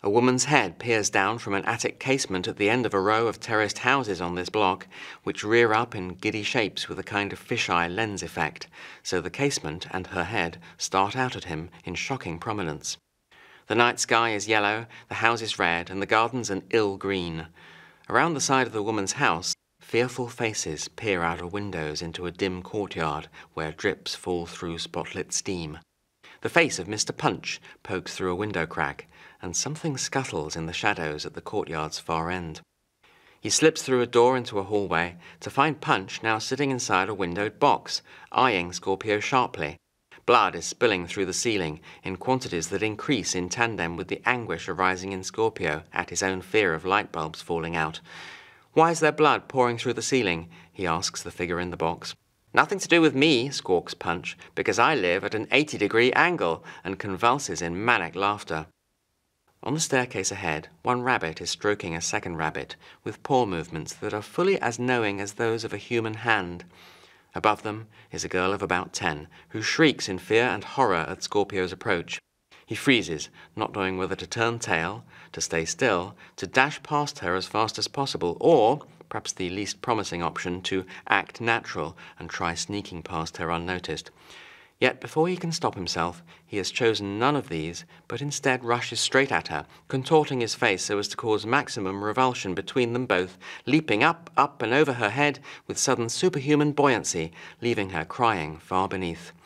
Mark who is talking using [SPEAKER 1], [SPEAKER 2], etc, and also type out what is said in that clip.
[SPEAKER 1] A woman's head peers down from an attic casement at the end of a row of terraced houses on this block, which rear up in giddy shapes with a kind of fisheye lens effect, so the casement and her head start out at him in shocking prominence. The night sky is yellow, the house is red, and the garden's an ill green. Around the side of the woman's house, fearful faces peer out of windows into a dim courtyard where drips fall through spotlit steam. The face of Mr. Punch pokes through a window crack, and something scuttles in the shadows at the courtyard's far end. He slips through a door into a hallway to find Punch now sitting inside a windowed box, eyeing Scorpio sharply. Blood is spilling through the ceiling in quantities that increase in tandem with the anguish arising in Scorpio at his own fear of light bulbs falling out. "Why is there blood pouring through the ceiling?" he asks the figure in the box. "Nothing to do with me," squawks Punch, "because I live at an 80-degree angle," and convulses in manic laughter. On the staircase ahead, one rabbit is stroking a second rabbit, with paw movements that are fully as knowing as those of a human hand. Above them is a girl of about 10, who shrieks in fear and horror at Scorpio's approach. He freezes, not knowing whether to turn tail, to stay still, to dash past her as fast as possible, or, perhaps the least promising option, to act natural and try sneaking past her unnoticed. Yet before he can stop himself, he has chosen none of these, but instead rushes straight at her, contorting his face so as to cause maximum revulsion between them both, leaping up, up and over her head with sudden superhuman buoyancy, leaving her crying far beneath.